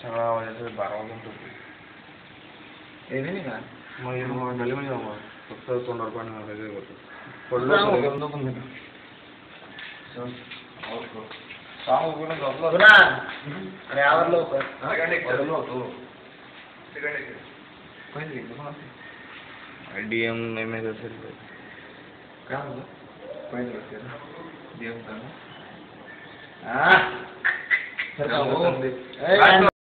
वाजायचं 12 वाजून नाही का मग झाले म्हणजे मग फक्त तोंडावर पाणी मारायचं होतं पडलं अरे आवरलो होतो डीएम एम एस असेल काय म्हणतो पहिले डीएम का